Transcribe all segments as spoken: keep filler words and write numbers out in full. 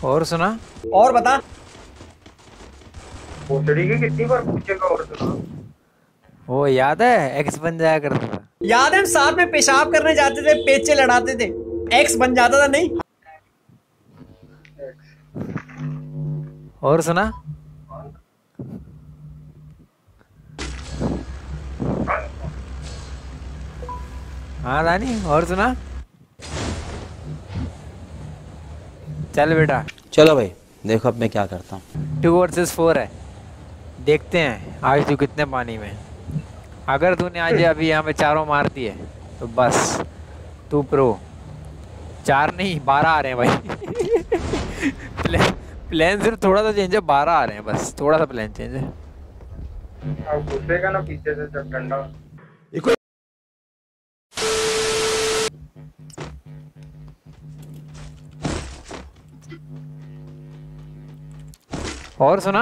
और सुना? और बता। भोसड़ी की कितनी बार पूछेगा और सुना? वो याद है एक्स बन जाया करता था। याद है हम साथ में पेशाब करने जाते थे, पेचे लड़ाते थे, एक्स बन जाता था नहीं? और सुना? हाँ दानी, और सुना? चल बेटा। चलो भाई, देखो अब मैं क्या करता हूँ। टू वर्सेस फोर है, देखते हैं आज तू कितने पानी में। अगर तूने आज अभी यहाँ पे चारों मार दिए तो बस तू प्रो। चार नहीं बारह आ रहे हैं भाई। प्लान प्लान सिर्फ थोड़ा सा चेंज है, बारह आ रहे हैं बस, थोड़ा सा प्लान चेंज है। अब घुसेगा ना पीछे से जब डंडा। और सुना?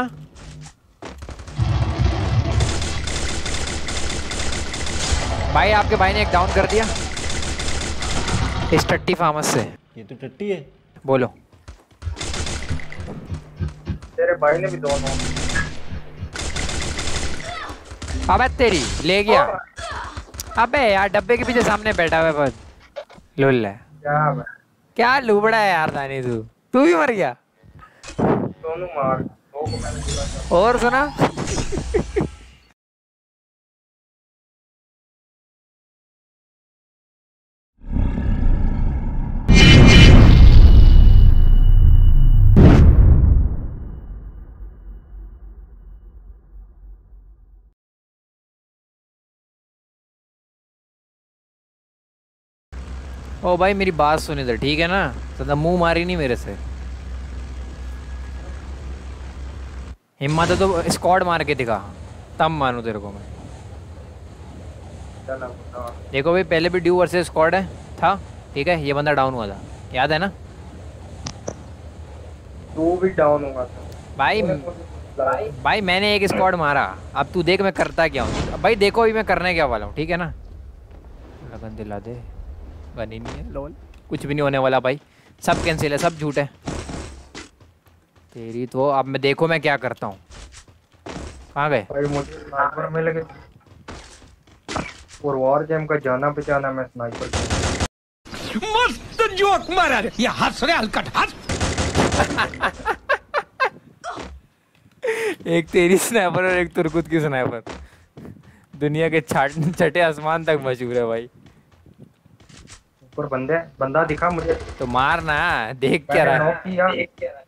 भाई आपके भाई ने एक डाउन कर दिया इस टट्टी फार्मस से। ये तो टट्टी है। बोलो। तेरे भाई ने भी दोनों। अबे तेरी ले गया। अबे यार डब्बे के पीछे सामने बैठा हुआ है बस। लुल है क्या बे? क्या लूबड़ा है यार दानी, तू तू भी मर गया। दोनों मार दो को मैंने बोला था। और सुना? ओ भाई मेरी बात सुनी इधर, ठीक है ना? तो मुंह मारी नहीं मेरे से। हिम्मत है तो स्क्वाड मार के दिखा, तब मानू तेरे को मैं। चलो बताओ। देखो भाई पहले भी ड्यू वर्सेस स्क्वाड है था, ठीक है? ये बंदा डाउन हुआ था, याद है ना? तू भी डाउन हुआ था भाई भाई। भाई मैंने एक स्क्वाड मारा, अब तू देख मैं करता क्या हूँ। भाई देखो अभी मैं करने क्या वाला हूँ, ठीक है ना? लगन दिला दे, गन ही नहीं है लोल, कुछ भी नहीं होने वाला भाई, सब कैंसिल है, सब झूठ है तेरी तो। अब मैं देखो मैं क्या करता हूँ। कहाँ गए भाई? मुझे स्नाइपर मिल गए और वॉर जेम का जाना पहचाना मैं स्नाइपर। मस्त जोक मारा रे, ये हंस रहे हलकट हंस। एक तेरी स्नाइपर और एक तुर्कुत की स्नाइपर, दुनिया के छाट छठे आसमान तक मशहूर है भाई। ऊपर बंदे बंदा दिखा मुझे तो मारना, देख क्या रहा है? किया देख क्या रहा है?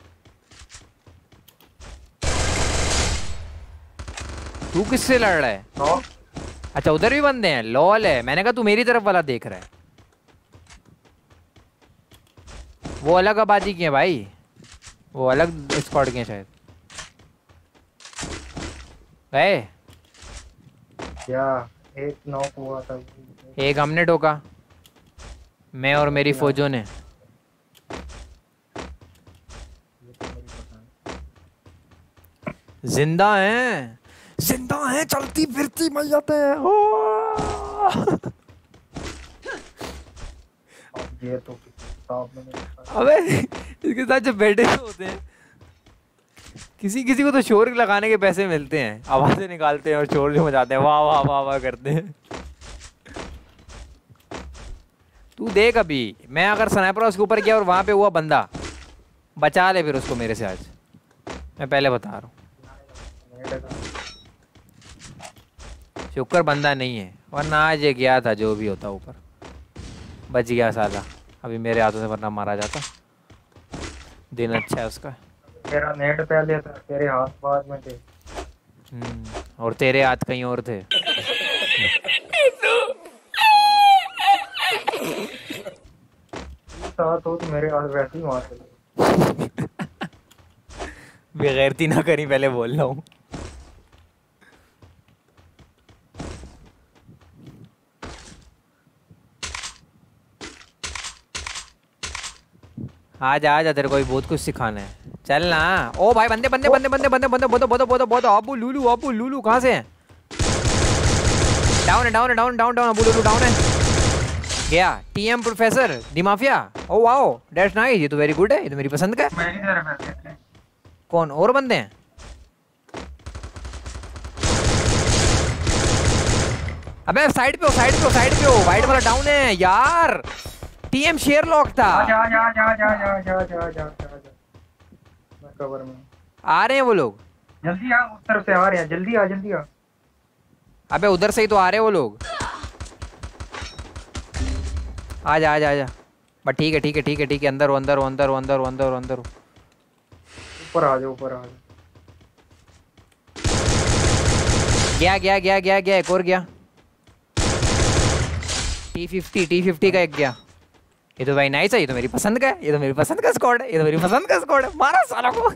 तू किससे लड़ रहा है? नो अच्छा उधर भी बंदे हैं, लॉल है। मैंने कहा तू मेरी तरफ वाला देख रहा है। वो अलग आबादी की है भाई, वो अलग स्क्वाड के हैं शायद। गए? क्या एक नॉक हुआ था? एक हमने ठोका, मैं और मेरी फौजों ने। जिंदा हैं, जिंदा हैं, चलती फिरती मैयतें हैं। ये तो किताब में नहीं लिखा। अबे इसके साथ जो बैठे होते हैं, किसी किसी को तो शोर लगाने के पैसे मिलते हैं, आवाजें निकालते हैं और शोर जो मचाते हैं, वाह वाह वाह वाह करते हैं। तू देख अभी मैं अगर स्नाइपर उसके ऊपर गया और वहां पे हुआ बंदा, बचा ले फिर उसको मेरे से आज, मैं पहले बता रहा हूँ। शुक्र बंदा नहीं है, वरना आज ये गया था जो भी होता ऊपर, बच गया साला। अभी मेरे हाथों से वरना मारा जाता। दिन अच्छा है उसका। तेरा नेट पहले था, तेरे हाथ बाद में थे। हम्म, और तेरे हाथ कहीं और थे। साथ हो तो मेरे हाथ वैसे ही मार देते। बेगैरती ना करी, पहले बोल रहा हूँ। आजा आजा, तेरे को भी बहुत कुछ सिखाना है, चल ना। ओ भाई बंदे बंदे बंदे बंदे बंदे बंदे बोतो बोतो बोतो बोतो अबू लूलू अबू लूलू कहाँ से हैं? डाउन है डाउन है डाउन डाउन डाउन अबू लूलू डाउन है। गया टीएम professor the mafia. Oh wow that's nice, ये तो वेरी गुड है, ये तो मेरी पसंद का है। मैं नहीं दे रहा पैसे। कौन और बंदे हैं? अबे साइड पे हो, साइड पे हो, साइड पे हो, वाइट वाला डाउन है यार। टीएम शेयर लॉक था। जा जा जा जा जा जा जा जा जा मैं कवर में आ रहे हैं वो लोग। जल्दी आ, उस तरफ से आ रहे हैं, जल्दी आ जल्दी आ। अबे उधर से ही तो आ रहे हैं वो लोग। आजा आजा आजा। बट ठीक है ठीक है ठीक है ठीक है, अंदर हो अंदर हो अंदर हो अंदर हो अंदर हो अंदर हो। ऊपर आ जाओ, ऊपर आ जाओ। गया गया गया गया गया एक और गया। टी फिफ्टी टी फिफ्टी का एक गया। ये तो भाई नाइस है, ये तो मेरी पसंद का है, ये तो मेरी पसंद का स्क्वाड है, ये तो मेरी पसंद का स्क्वाड है। मारा साला को।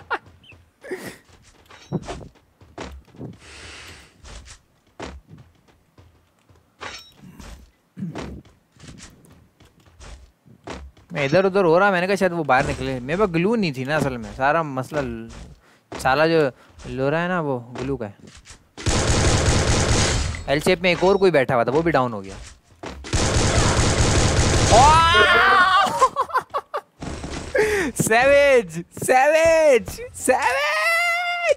मैं इधर उधर हो रहा, मैंने कहा शायद वो बाहर निकले। मेरे पास ग्लू नहीं थी ना असल में, सारा मसला साला जो लो रहा है ना वो ग्लू का है। एल शेप में एक और कोई बैठा हुआ था, वो भी डाउन हो गया। Savage savage savage.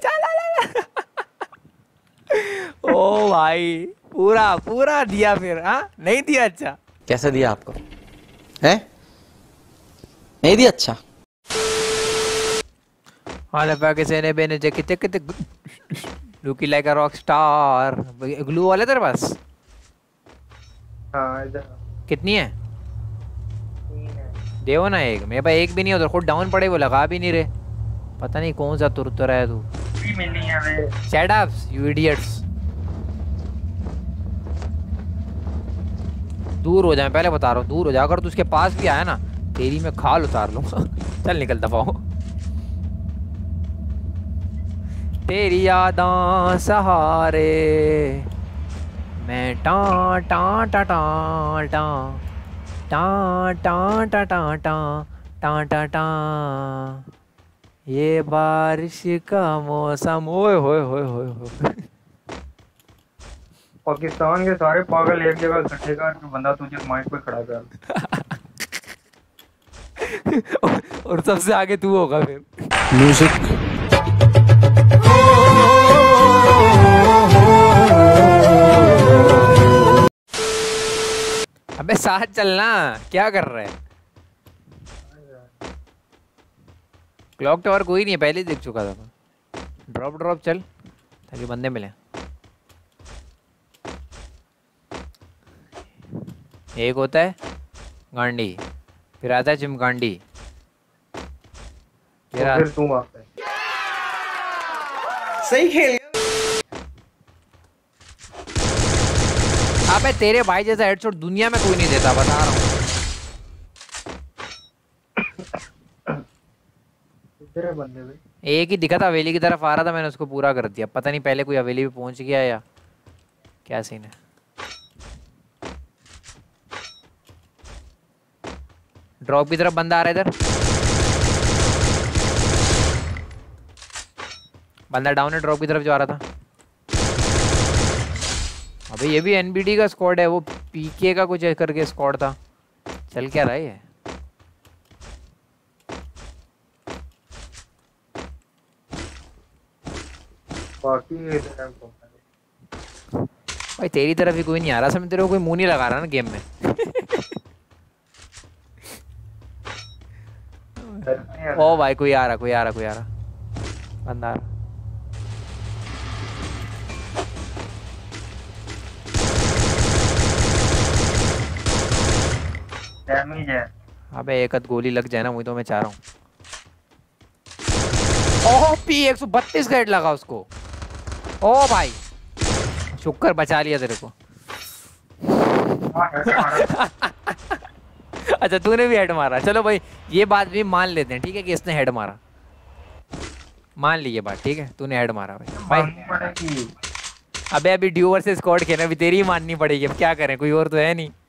ओ भाई पूरा पूरा दिया फिर। हाँ नहीं दिया? अच्छा कैसे दिया आपको है? नहीं दिया? अच्छा हाँ पाकिस्तान बेने जे किते किते looking like a rock star. ग्लू वाले तेरे पास हाँ इधर कितनी है? तीन है। देवो ना एक। मेरे पास एक भी नहीं है, उधर खुद डाउन पड़े, वो लगा भी नहीं रहे। पता नहीं कौन सा तुर तुर है तू। भी मिलनी है वे। Shut up you idiots. दूर हो जाए, पहले बता रहा हूँ दूर हो जा। अगर तू उसके पास भी आया ना तेरी मैं खाल उतार लूंगा। चल निकल दफा हो। तेरी यादां सहारे मैं टां टां टां टां टां टां टां टां टां टां टां टां टां। ये बारिश का मौसम। ओए होए होए होए होए। पाकिस्तान के सारे पागल एक जगह इकट्ठे कर के बंदा तुझे माइक पे खड़ा कर। और सबसे आगे तू होगा फिर। म्यूजिक अबे साथ चलना, क्या कर रहा है? क्लॉक टावर कोई नहीं है, पहले ही देख चुका था मैं। ड्रॉप ड्रॉप चल ताकि बंदे मिले। एक होता है गांडी, फिर आता है चिमगांडी, फिर आ... फिर तू आता है। सही खेल। अबे तेरे भाई जैसा हेडशॉट दुनिया में कोई नहीं देता, बता रहा हूँ। तेरे बंदे भी एक ही दिखा था, हवेली की तरफ आ रहा था, मैंने उसको पूरा कर दिया। पता नहीं पहले कोई हवेली पे पहुंच गया या क्या सीन है। ड्रॉप की तरफ बंदा आ रहा है इधर। बंदा डाउन है ड्रॉप की तरफ जो आ रहा था। अबे ये भी एनबीडी का स्क्वाड है, वो पीके का कुछ करके स्क्वाड था। चल क्या रहा है ये? बाकी इधर है। भाई तेरी तरफ ही कोई नहीं आ रहा, समझ तेरे को कोई मुंह नहीं लगा रहा ना गेम में। ओ भाई कोई आ रहा कोई आ रहा कोई आ रहा बंदा आ रहा। डैमेज है। अबे एक आध गोली लग जाए ना, वही तो मैं चाह रहा हूँ। ओह पी एक सौ बत्तीस का हेड लगा उसको। ओ भाई शुक्र बचा लिया तेरे को। अच्छा तूने भी हेड मारा, चलो भाई ये बात भी मान लेते हैं, ठीक है कि इसने हेड मारा। मान ली ये बात, ठीक है तूने हेड मारा भाई भाई। अबे अभी ड्यू वर्सेस स्क्वाड खेलना, अभी तेरी ही माननी पड़ेगी। अब क्या करें, कोई और तो है नहीं।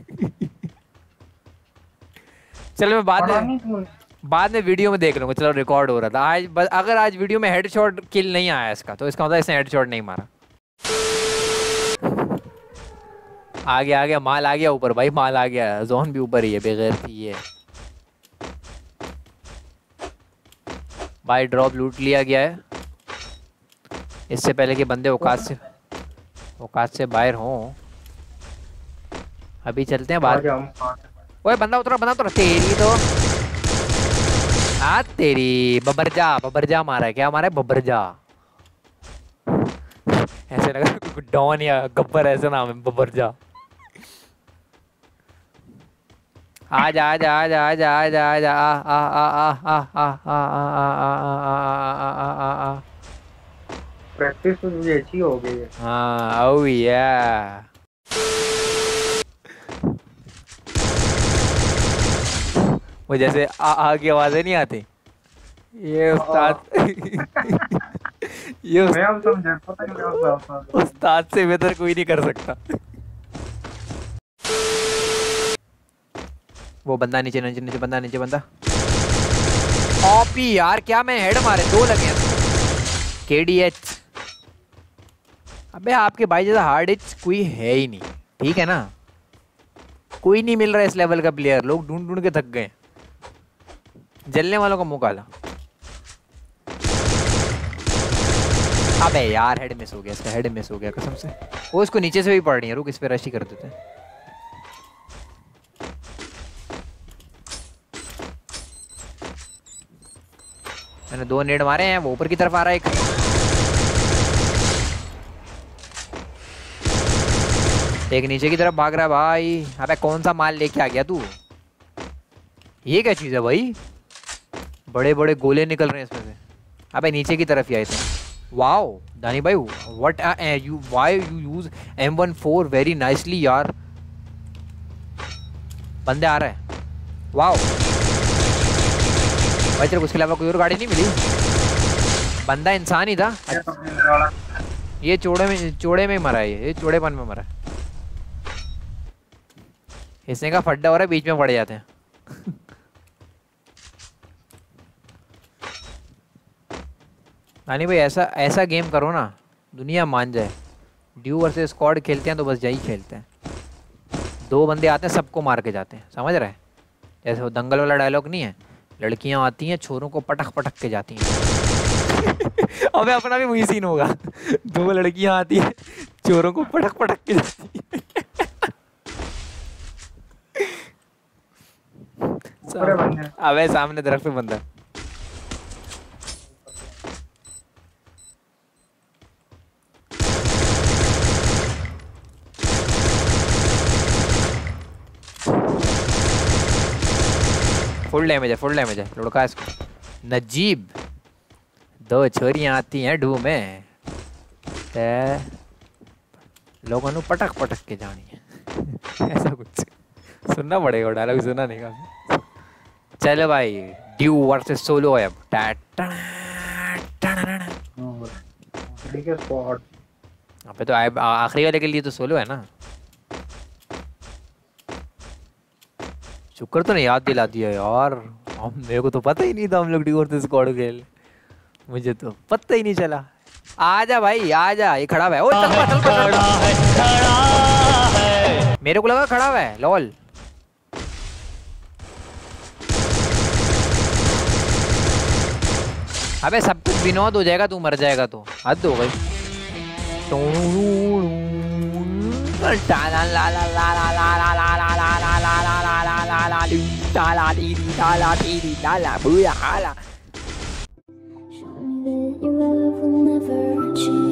चलो मैं बाद में बाद में वीडियो में देख लूंगा। चलो रिकॉर्ड हो रहा था आज। बस अगर आज वीडियो में हेडशॉट किल नहीं आया इसका, तो इसका मतलब इसने हेडशॉट नहीं मारा। आ गया आ गया माल आ गया ऊपर भाई, माल आ गया। जोन भी ऊपर ही है, बगैर थी ये भाई। ड्रॉप लूट लिया गया है इससे पहले कि बंदे औकात से औकात से बाहर हों। अभी चलते हैं बाहर। ओए बंदा उतरा, बंदा उतरा। तेरी तो आ तेरी बबरजा, बबरजा मारा है। क्या मारा है? बबरजा। ऐसे लगा डॉन या गब्बर ऐसा नाम है, बबरजा। आजा आजा आजा आजा आजा आजा आ आ आ आ आ आ आ आ आ आ। प्रैक्टिस तो मुझे अच्छी हो गई है। हाँ ओ या वो जैसे आ आ की आवाजें नहीं आती ये उस्ताद। ये मैं अब समझा, पता नहीं क्या होता है। उस्ताद से बेहतर कोई नहीं कर सकता। वो बंदा नीचे नीचे नीचे बंदा नीचे बंदा। ओपी यार क्या मैं हेड मारे, दो लगे केडीएच। अबे आपके भाई जैसा हार्ड एच कोई है ही नहीं, ठीक है ना। कोई नहीं मिल रहा इस लेवल का प्लेयर, लोग ढूंढ ढूंढ के थक गए। जलने वालों का मुंह काला। अबे यार हेड मिस हो गया, इसका हेड मिस हो गया कसम से। वो इसको नीचे से भी पड़ रही है, रुक इस पे रश ही कर देते हैं। मैंने दो नेड मारे हैं, वो ऊपर की तरफ आ रहा है एक। एक नीचे की तरफ भाग रहा है भाई। अबे कौन सा माल लेके आ गया तू? ये क्या चीज है भाई? बड़े बड़े गोले निकल रहे हैं इसमें से। अबे नीचे की तरफ ही आए थे। वाओ दानी भाई what you why you use M one four very nicely यार। बंदे आ रहे हैं। वाओ भाई तेरे को उसके अलावा कोई और गाड़ी नहीं मिली? बंदा इंसान ही था। ये चौड़े में चौड़े में मरा है, ये चौड़ेपन में मरा है। इसने का फड्डा हो रहा है, बीच में पड़ जाते हैं। नानी भाई ऐसा ऐसा गेम करो ना दुनिया मान जाए। ड्यू वर्सेस स्क्वाड खेलते हैं तो बस यही खेलते हैं। दो बंदे आते हैं सबको मार के जाते हैं, समझ रहे हैं? जैसे वो दंगल वाला डायलॉग नहीं है, लड़कियां आती हैं छोरों को पटक पटक के जाती हैं। अबे अपना भी वही सीन होगा। दो लड़कियां आती हैं चोरों को पटक पटक के जाती हैं। अबे सामने दरख्त पे बंदा। फुल डैमेज है, फुल डैमेज है। लुढ़का इसको। नजीब दो छोरियां आती हैं ढू में ते लोगों ने पटक पटक के जानी है। ऐसा कुछ सुनना पड़ेगा, डायलॉग सुना नहीं का। चलो भाई ड्यू वर्सेस सोलो है अब। अबे तो आखिरी वाले के लिए तो सोलो है ना। शुक्र तो नहीं याद दिला दिया यार। हम मेरे को तो पता ही नहीं था हम लोग ड्यू वर्सेस स्क्वाड खेल। मुझे तो पता ही नहीं चला। आजा भाई आजा, ये खड़ा हुआ है। ओ चल चल खड़ा है, खड़ा है। मेरे को लगा खड़ा हुआ है लॉल। अबे सब कुछ विनोद हो जाएगा, तू मर जाएगा तो हद हो गई। Your love will never change.